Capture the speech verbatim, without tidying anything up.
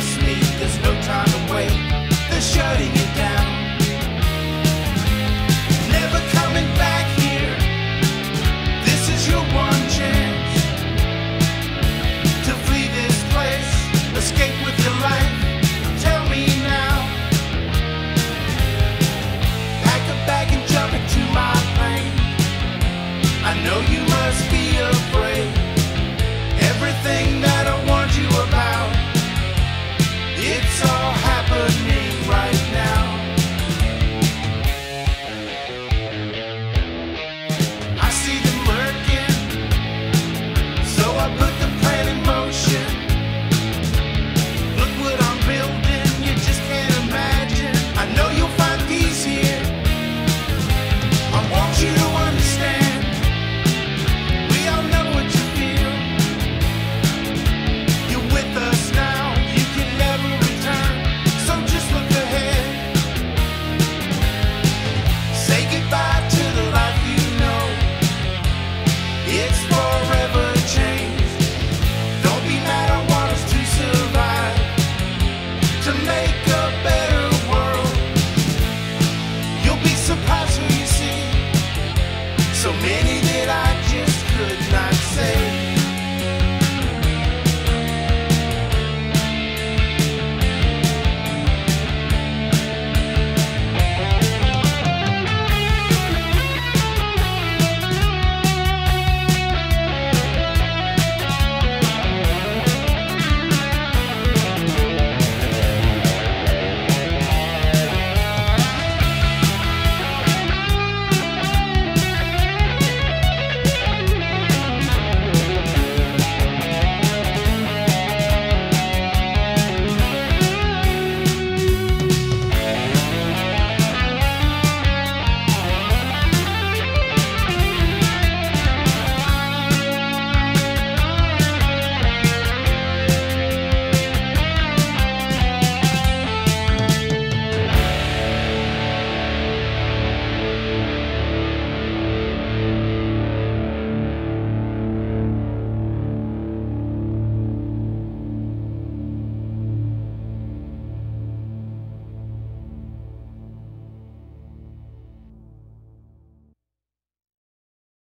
trust me, there's no time to wait. They're shutting it down. Never coming back here. This is your one chance to flee this place, escape with your life. Tell me now. Pack a bag and jump into my plane. I know you must be afraid.